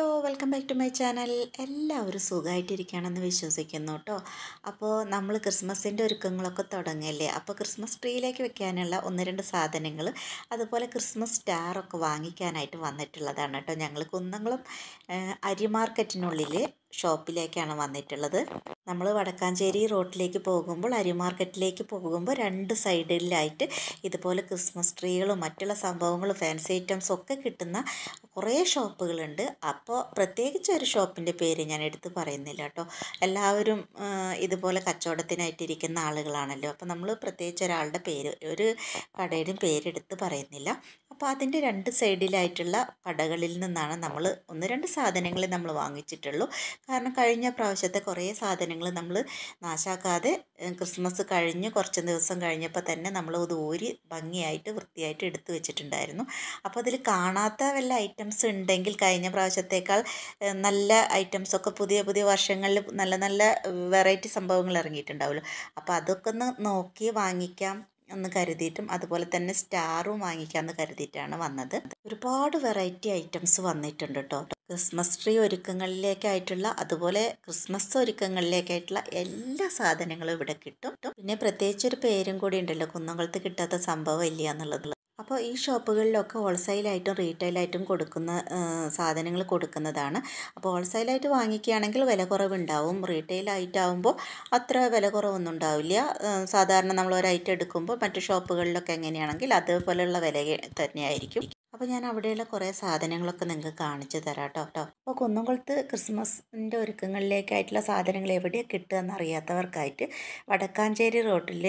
Hello welcome back to my channel. എല്ലാവരും സുഖമായിട്ടിരിക്കുകയാണെന്ന് വിശ്വസിക്കുന്നു കേട്ടോ. അപ്പോൾ നമ്മൾ ക്രിസ്മസിൻ്റെ ഒരുക്കങ്ങളൊക്കെ തുടങ്ങിയല്ലേ. അപ്പോൾ ക്രിസ്മസ് ട്രീയിലേക്ക് വെക്കാനുള്ള ഒന്ന് രണ്ട് സാധനങ്ങൾ, അതുപോലെ ക്രിസ്മസ് സ്റ്റാറൊക്കെ വാങ്ങിക്കാനായിട്ട് വന്നിട്ടുള്ളതാണ് കേട്ടോ. ഞങ്ങൾ കുന്നംകുളം അരി മാർക്കറ്റിനുള്ളിൽ ഷോപ്പിലേക്കാണ് വന്നിട്ടുള്ളത്. നമ്മൾ വടക്കാഞ്ചേരി റോഡിലേക്ക് പോകുമ്പോൾ, അരി മാർക്കറ്റിലേക്ക് പോകുമ്പോൾ രണ്ട് സൈഡിലായിട്ട് ഇതുപോലെ ക്രിസ്മസ് ട്രീകളും മറ്റുള്ള സംഭവങ്ങളും ഫാൻസി ഐറ്റംസും ഒക്കെ കിട്ടുന്ന കുറേ ഷോപ്പുകളുണ്ട്. അപ്പോൾ പ്രത്യേകിച്ച് ഒരു ഷോപ്പിൻ്റെ പേര് ഞാൻ എടുത്ത് പറയുന്നില്ല കേട്ടോ. എല്ലാവരും ഇതുപോലെ കച്ചവടത്തിനായിട്ടിരിക്കുന്ന ആളുകളാണല്ലോ. അപ്പോൾ നമ്മൾ പ്രത്യേകിച്ച് ഒരാളുടെ പേര്, ഒരു കടയുടെയും പേരെടുത്ത് പറയുന്നില്ല. അപ്പോൾ അതിൻ്റെ രണ്ട് സൈഡിലായിട്ടുള്ള കടകളിൽ നിന്നാണ് നമ്മൾ ഒന്ന് രണ്ട് സാധനങ്ങൾ നമ്മൾ വാങ്ങിച്ചിട്ടുള്ളൂ. കാരണം കഴിഞ്ഞ പ്രാവശ്യത്തെ കുറേ സാധനങ്ങൾ നമ്മൾ നാശാക്കാതെ ക്രിസ്മസ് കഴിഞ്ഞ് കുറച്ച് ദിവസം കഴിഞ്ഞപ്പോൾ തന്നെ നമ്മൾ അത് ഊരി ഭംഗിയായിട്ട് വൃത്തിയായിട്ട് എടുത്തു വെച്ചിട്ടുണ്ടായിരുന്നു. അപ്പോൾ അതിൽ കാണാത്ത വല്ല ഐറ്റംസ് ഉണ്ടെങ്കിൽ കഴിഞ്ഞ പ്രാവശ്യത്തേക്കാൾ നല്ല ഐറ്റംസൊക്കെ പുതിയ പുതിയ വർഷങ്ങളിൽ നല്ല നല്ല വെറൈറ്റി സംഭവങ്ങൾ ഇറങ്ങിയിട്ടുണ്ടാവുമല്ലോ. അപ്പോൾ അതൊക്കെ ഒന്ന് നോക്കി വാങ്ങിക്കാം എന്ന് കരുതിയിട്ടും, അതുപോലെ തന്നെ സ്റ്റാറും വാങ്ങിക്കാമെന്ന് കരുതിയിട്ടാണ് വന്നത്. ഒരുപാട് വെറൈറ്റി ഐറ്റംസ് വന്നിട്ടുണ്ട് കേട്ടോ. ക്രിസ്മസ് ട്രീ ഒരുക്കങ്ങളിലേക്കായിട്ടുള്ള, അതുപോലെ ക്രിസ്മസ് ഒരുക്കങ്ങളിലേക്കായിട്ടുള്ള എല്ലാ സാധനങ്ങളും ഇവിടെ കിട്ടും. പിന്നെ പ്രത്യേകിച്ചൊരു പേരും കൂടി ഉണ്ടല്ലോ, കുന്നംകുളത്ത് കിട്ടാത്ത സംഭവം ഇല്ല എന്നുള്ളത്. അപ്പോൾ ഈ ഷോപ്പുകളിലൊക്കെ ഹോൾസെയിലായിട്ടും റീറ്റെയിലായിട്ടും കൊടുക്കുന്ന സാധനങ്ങൾ കൊടുക്കുന്നതാണ്. അപ്പോൾ ഹോൾസെയിലായിട്ട് വാങ്ങിക്കുകയാണെങ്കിൽ വില കുറവുണ്ടാവും. റീറ്റെയിലായിട്ടാവുമ്പോൾ അത്ര വില കുറവൊന്നും ഉണ്ടാവില്ല. സാധാരണ നമ്മൾ ഒരു ഐറ്റം എടുക്കുമ്പോൾ മറ്റു ഷോപ്പുകളിലൊക്കെ എങ്ങനെയാണെങ്കിൽ അതേപോലെയുള്ള വില തന്നെയായിരിക്കും. അപ്പോൾ ഞാൻ അവിടെയുള്ള കുറേ സാധനങ്ങളൊക്കെ നിങ്ങൾക്ക് കാണിച്ചു തരാം കേട്ടോ. അപ്പോൾ കുന്നംകുളത്ത് ക്രിസ്മസിൻ്റെ ഒരുക്കങ്ങളിലേക്കായിട്ടുള്ള സാധനങ്ങൾ എവിടെയാണ് കിട്ടുക എന്നറിയാത്തവർക്കായിട്ട് വടക്കാഞ്ചേരി റോഡിൽ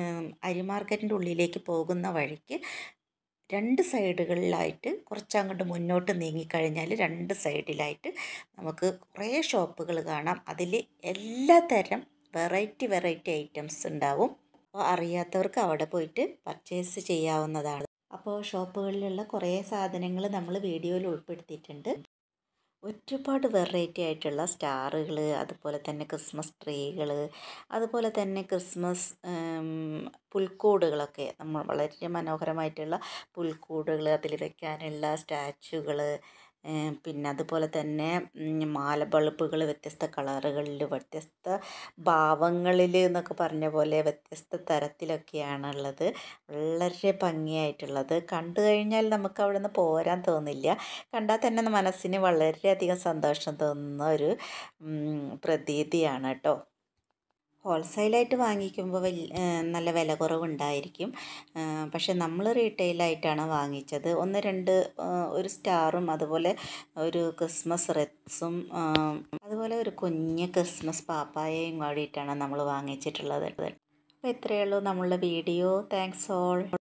അരി മാർക്കറ്റിൻ്റെ ഉള്ളിലേക്ക് പോകുന്ന വഴിക്ക് രണ്ട് സൈഡുകളിലായിട്ട് കുറച്ചങ്ങോട്ട് മുന്നോട്ട് നീങ്ങിക്കഴിഞ്ഞാൽ രണ്ട് സൈഡിലായിട്ട് നമുക്ക് കുറേ ഷോപ്പുകൾ കാണാം. അതിൽ എല്ലാ തരം വെറൈറ്റി ഐറ്റംസ് ഉണ്ടാവും. അപ്പോൾ അറിയാത്തവർക്ക് അവിടെ പോയിട്ട് പർച്ചേസ് ചെയ്യാവുന്നതാണ്. അപ്പോൾ ഷോപ്പുകളിലുള്ള കുറേ സാധനങ്ങൾ നമ്മൾ വീഡിയോയിൽ ഉൾപ്പെടുത്തിയിട്ടുണ്ട്. ഒരുപാട് വെറൈറ്റി ആയിട്ടുള്ള സ്റ്റാറുകൾ, അതുപോലെ തന്നെ ക്രിസ്മസ് ട്രീകൾ, അതുപോലെ തന്നെ ക്രിസ്മസ് പുൽക്കൂടുകളൊക്കെ, നമ്മൾ വളരെ മനോഹരമായിട്ടുള്ള പുൽക്കൂടുകൾ, അതിൽ വെക്കാനുള്ള സ്റ്റാച്ചുകൾ, പിന്നെ അതുപോലെ തന്നെ മാല ബൾബുകൾ വ്യത്യസ്ത കളറുകളിൽ, വ്യത്യസ്ത ഭാവങ്ങളിൽ എന്നൊക്കെ പറഞ്ഞ പോലെ വ്യത്യസ്ത തരത്തിലൊക്കെയാണുള്ളത്. വളരെ ഭംഗിയായിട്ടുള്ളത്. കണ്ടു കഴിഞ്ഞാൽ നമുക്ക് അവിടെ നിന്ന് പോരാൻ തോന്നില്ല. കണ്ടാൽ തന്നെ മനസ്സിന് വളരെയധികം സന്തോഷം തോന്നുന്ന ഒരു പ്രതീതിയാണ് കേട്ടോ. ഹോൾസെയിലായിട്ട് വാങ്ങിക്കുമ്പോൾ നല്ല വില കുറവുണ്ടായിരിക്കും. പക്ഷെ നമ്മൾ റീറ്റെയിലായിട്ടാണ് വാങ്ങിച്ചത്. ഒന്ന് രണ്ട് ഒരു സ്റ്റാറും, അതുപോലെ ഒരു ക്രിസ്മസ് റെക്സും, അതുപോലെ ഒരു കുഞ്ഞ് ക്രിസ്മസ് പാപ്പായയും കൂടിയിട്ടാണ് നമ്മൾ വാങ്ങിച്ചിട്ടുള്ളത്. അപ്പോൾ ഇത്രയേ ഉള്ളൂ നമ്മളുടെ വീഡിയോ. Thanks all.